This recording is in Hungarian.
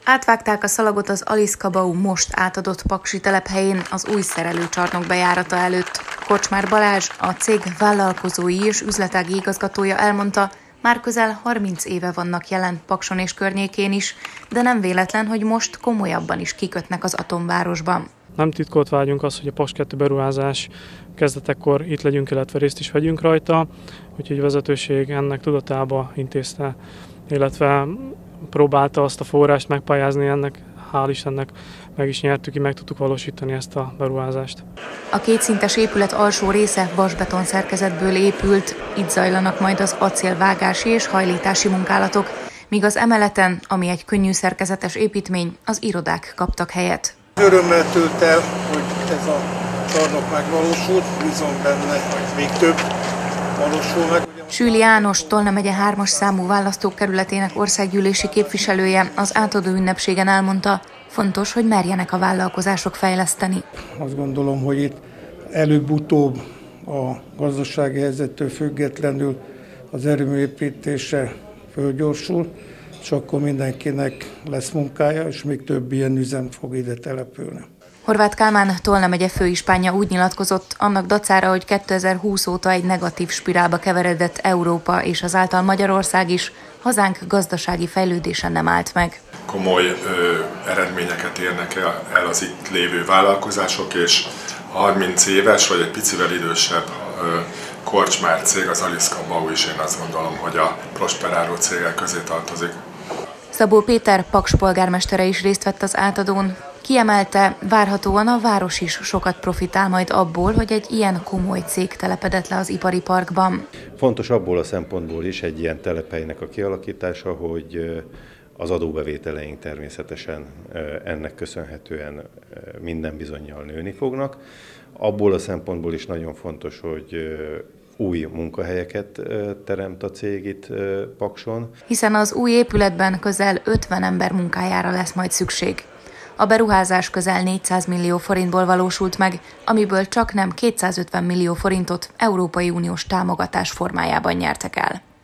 Átvágták a szalagot az Aliszka Bau most átadott paksi telephelyén az új szerelőcsarnok bejárata előtt. Korcsmár Balázs, a cég vállalkozói és üzletági igazgatója elmondta, már közel 30 éve vannak jelen Pakson és környékén is, de nem véletlen, hogy most komolyabban is kikötnek az atomvárosban. Nem titkolt vágyunk az, hogy a Paks 2 beruházás kezdetekkor itt legyünk, illetve részt is vegyünk rajta, úgyhogy a vezetőség ennek tudatába intézte, illetve próbálta azt a forrást megpályázni ennek, hál' Istennek meg is nyertük, meg tudtuk valósítani ezt a beruházást. A kétszintes épület alsó része vasbeton szerkezetből épült, itt zajlanak majd az acélvágási és hajlítási munkálatok, míg az emeleten, ami egy könnyű szerkezetes építmény, az irodák kaptak helyet. Örömmel tölt el, hogy ez a csarnok megvalósult, bízom benne, hogy még több valósul meg. Sűli János, Tolna megye 3-as számú választókerületének országgyűlési képviselője az átadó ünnepségen elmondta, fontos, hogy merjenek a vállalkozások fejleszteni. Azt gondolom, hogy itt előbb-utóbb a gazdasági helyzettől függetlenül az erőmű építése fölgyorsul, és akkor mindenkinek lesz munkája, és még több ilyen üzem fog ide települni. Horváth Kálmán, Tolna megye főispánja úgy nyilatkozott, annak dacára, hogy 2020 óta egy negatív spirálba keveredett Európa és azáltal Magyarország is, hazánk gazdasági fejlődése nem állt meg. Komoly eredményeket érnek el az itt lévő vállalkozások, és 30 éves vagy egy picivel idősebb Korcsmár cég, az Aliszka Bau is, én azt gondolom, hogy a prosperáló cégek közé tartozik. Szabó Péter, Paks polgármestere is részt vett az átadón. Kiemelte, várhatóan a város is sokat profitál majd abból, hogy egy ilyen komoly cég telepedett le az ipari parkban. Fontos abból a szempontból is egy ilyen telephelynek a kialakítása, hogy az adóbevételeink természetesen ennek köszönhetően minden bizonnyal nőni fognak. Abból a szempontból is nagyon fontos, hogy új munkahelyeket teremt a cég itt Pakson. Hiszen az új épületben közel 50 ember munkájára lesz majd szükség. A beruházás közel 400 millió forintból valósult meg, amiből csaknem 250 millió forintot Európai Uniós támogatás formájában nyertek el.